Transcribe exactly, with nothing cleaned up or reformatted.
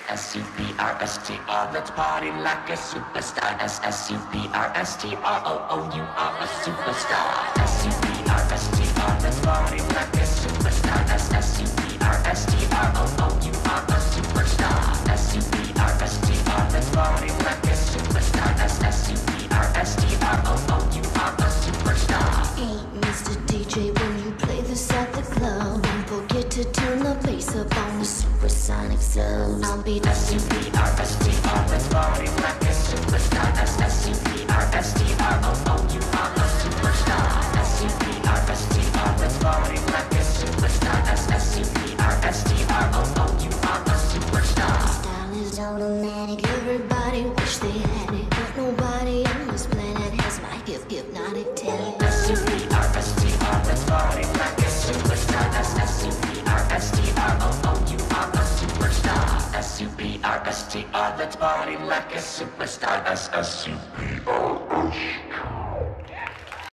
S U P R S T R. Let's party like a superstar. S S U P R S T R. Oh oh, you are a superstar. S U P R S T R. Let's party like a superstar. S S U P R S T R. Oh oh, you are a superstar. S U P R S T R. Let's party like a superstar. S S U P R S T R. Oh oh, you are a superstar. Hey, Mister D J, when you play this at the club, don't forget to turn the bass up on the supersonic zone. I'll be S U P R S T R. Let's party like a superstar. S S U P R S T R. Oh oh, you are a superstar. S U P R S T R. Let's party like a superstar. S S U P R S T R. Oh oh, you are a superstar. Style is automatic. Everybody wish they had it, but nobody on this planet has my gift, hypnotic talent. S U P R S T R. Let's party like a superstar. S S U P R S T R. Oh oh, you are a superstar. S U P R S T R. Let's party like a superstar. S S U P R